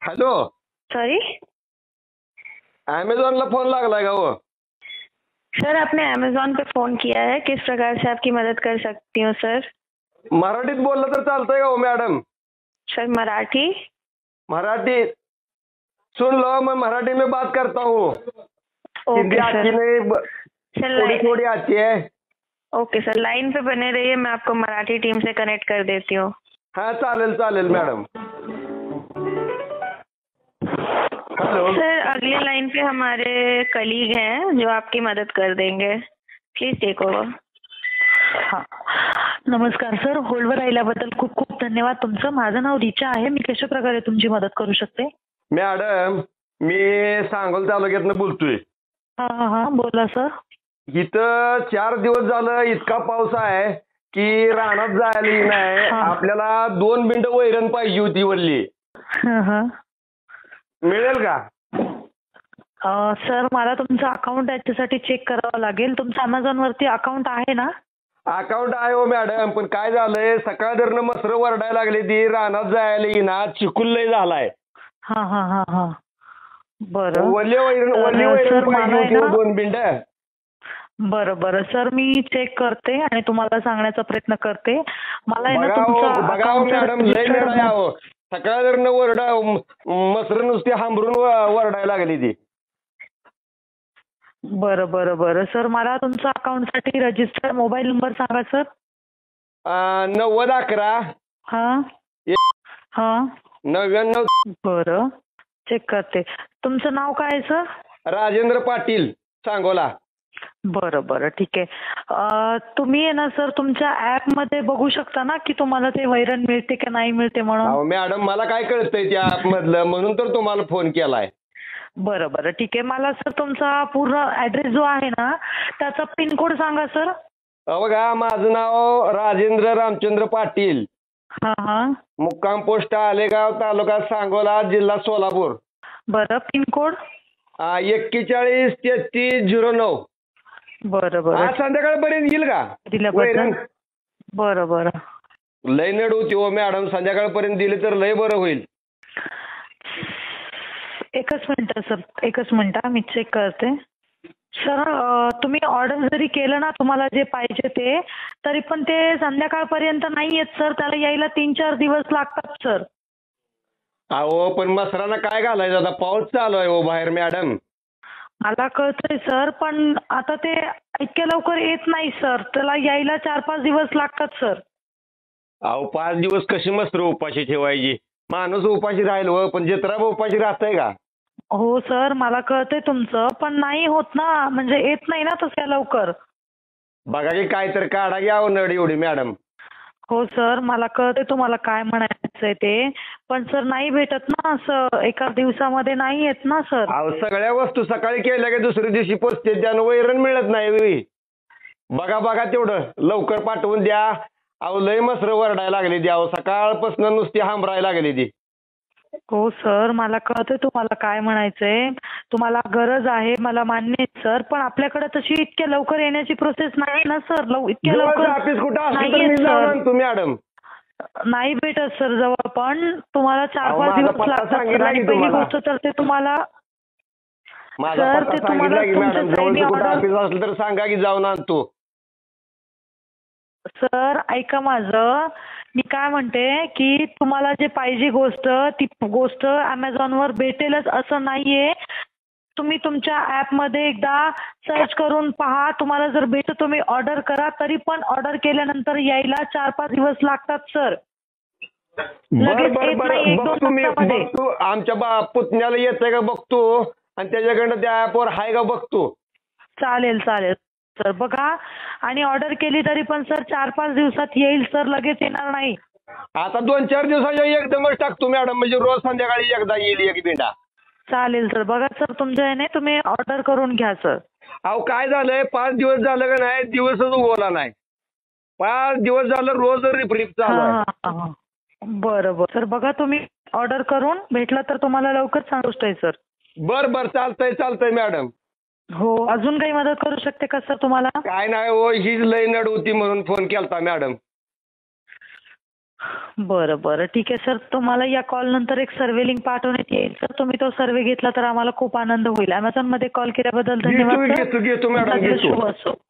Hello, sorry अमेझॉनला phone लागलाय का हो? सर, आपने अमेज़ॉन पे फ़ोन किया है, किस प्रकार से आपकी मदद कर सकती हूँ सर? मराठीत बोललं तर चालतंय का हो मॅडम? सर मराठी? मराठी सुन लो, मैं मराठी में बात करता हूँ। हिंदी ओके आती सर। नहीं, सर थोड़ी थोड़ी आती है। ओके सर, लाइन पे बने रहिए, मैं आपको मराठी टीम से कनेक्ट कर देती हूँ। हाँ चालेल चालेल मॅडम। हेलो सर, अगले लाइन पे हमारे कलीग हैं जो आपकी मदद कर देंगे। Please take over. हा नमस्कार सर, होल्डवर राहिल्याबद्दल खूप खूप धन्यवाद तुमचं. माझं नाव रिचा आहे. मी कशा प्रकारे तुमची मदत करू शकते? मॅडम, मी सांगोल तालुक्यातनं बोलतोय. हा हा हा बोला सर. इथं 4 दिवस झालं इतका पाऊस आहे की रानात जायला नाही. हा. आपल्याला 2 बिंड वैरण पाहिजे होती वल्ली. हा हा मिळेल का? सर, मला तुमचं अकाउंट याच्यासाठी चेक करावं लागेल. तुमचं अमेझॉन वरती अकाउंट आहे ना? अकाउंट आहे हो मॅडम, पण काय झालंय सकाळ धरणं मसर वरडायला लागली ती रानात जायला येईना. चिखल लय झालाय. हा हा हा हा बरं. वल्ली वैरण सर, पाहिजे मला आहे होती हो ना 2 बिंड. बरं बरं सर, मी चेक करते आणि तुम्हाला सांगण्याचा प्रयत्न करते. मला आहे ना बघा हो तुमचं बघा हो अकाउंटचं मॅडम, लय registered मेळा हो. सकाळ धरणं मसर नुसती हांबरून वरडायला लागली ती. बरं बरं बरं सर, मला तुमच्या अकाउंटसाठी रजिस्टर्ड मोबाईल नंबर सांगा सर. 9011 हा हा 99. बरं, चेक करते. तुमचं नाव काय आहे सर? राजेंद्र पाटील, सांगोला. बरं बरं ठीक आहे. तुम्ही आहे ना सर तुमच्या ॲपमध्ये बघू शकता ना की तुम्हाला ते वैरण मिळते की नाही मिळते म्हणून? अहो मॅडम, मला काय कळतंय त्या ऍप मधलं, म्हणून तर तुम्हाला फोन केलाय. बरं बरं ठीक आहे. मला सर तुमचा पूर्ण ॲड्रेस जो आहे ना त्याचा पिनकोड सांगा सर. बघा, माझं नाव राजेंद्र रामचंद्र पाटील, हा हा मुक्काम पोस्ट आलेगाव, तालुका सांगोला, जिल्हा सोलापूर. बरं, पिनकोड? 413309. बरं बरं आज संध्याकाळपर्यंत येईल का वैरण? बरं बरं. लय नड होती हो मॅडम, संध्याकाळपर्यंत दिली तर लय बरं होईल. एकच मिनिट सर, एकच मिनिट, मी चेक करते. सर, तुम्ही ऑर्डर जरी केलं ना तुम्हाला जे पाहिजे ते, तरी पण ते संध्याकाळपर्यंत नाही येत सर. त्याला यायला 3-4 दिवस लागतात सर. अहो पण मसरानं काय घालायचं, आता पाऊस चालू आहे हो बाहेर मॅडम. मला कळतंय सर, पण आता ते इतक्या लवकर येत नाही सर. त्याला यायला 4-5 दिवस लागतात सर. अहो 5 दिवस कशी मसर उपाशी ठेवायची? माणूस उपाशी राहील हो, पण जत्रा उपाशी राहतंय का? हो सर, मला कळतंय तुमचं, पण नाही होत ना, म्हणजे येत नाही ना तसं लवकर. बघा की काय तर काढा घ्या नड एवढी मॅडम. हो सर, मला कळतंय तुम्हाला काय म्हणायचंय ते, पण सर नाही भेटत ना असं एका दिवसामध्ये नाही येत ना सर. अहो सगळ्या वस्तू सकाळी केल्या की दुसऱ्या दिवशी पोचते, त्यानं वैरण मिळत नाही. बघा बघा तेवढं लवकर पाठवून द्या. अहो लय मसर वरडायला लागली ती, अहो सकाळपासून नुसती हांबरायला लागली ती. हो सर, मला कळतंय तुम्हाला काय म्हणायचंय. तुम्हाला गरज आहे, मला मान्य आहे सर, पण आपल्याकडे तशी इतक्या लवकर येण्याची प्रोसेस नाही ना सर. इतक्या लवकर ऑफिस कुठं असलं तर नाहीये मी जाऊन सर. आणतो मॅडम. नाही भेटत सर जवळ, पण तुम्हाला 4-5 माझा दिवस पत्ता लागतात सर. सांगितला आणि की पहिली तुम्हाला. गोष्ट तर ते तुम्हाला माझा सर, पत्ता ते तुम्हाला सांगितला की मॅडम, तुमच्या जवळचं साईडने कुठं ऑर्डर. ऑफिस असलं तर सांगा की जाऊन आणतो. सर ऐका माझं, मी काय म्हणते की तुम्हाला जे पाहिजे गोष्ट ती गोष्ट अमेझॉनवर भेटेलच असं नाहीये. तुम्ही तुमच्या ॲपमध्ये एकदा सर्च करून पहा. तुम्हाला जर भेटत तुम्ही ऑर्डर करा. तरी पण ऑर्डर केल्यानंतर यायला 4-5 दिवस लागतात सर. बर लगेच बर येत बर नाही, 1-2 बघतो मी, तासामध्ये. बघतो आमच्या पुतण्याला येतंय का बघतो, आणि त्याच्याकडनं त्या ऍपवर हाय का बघतो. चालेल चालेल सर, बघा. आणि ऑर्डर केली तरी पण सर 4-5 दिवसात येईल सर, लगेच येणार नाही. आता 2-4 दिवसाच्या एकदमच टाकतो मॅडम, म्हणजे रोज संध्याकाळी एकदा येईल एक बिंडा. चालेल सर, बघा सर तुमच्या ह्याने तुम्ही ऑर्डर करून घ्या सर. अहो काय झालंय, 5 दिवस झालं का नाही, दिवसच उगवला नाही. 5 दिवस झालं रोज रिप चालू आहे. हा बरं बरं सर, बघा तुम्ही ऑर्डर करून भेटला तर तुम्हाला लवकर सांगूच आहे सर. बर बर चालतंय मॅडम. हो, अजून काही मदत करू शकते का सर तुम्हाला? काय नाही हो, हीच लय नड होती म्हणून फोन केलता मॅडम. बरं बरं ठीक आहे सर. तुम्हाला या कॉल नंतर एक सर्वे लिंक पाठवण्यात येईल सर. तुम्ही तो सर्वे घेतला तर आम्हाला खूप आनंद होईल. Amazon मध्ये कॉल केल्याबद्दल धन्यवाद सर. घेतो मॅडम, तुमचा दिवस घेतो. शुभ असो.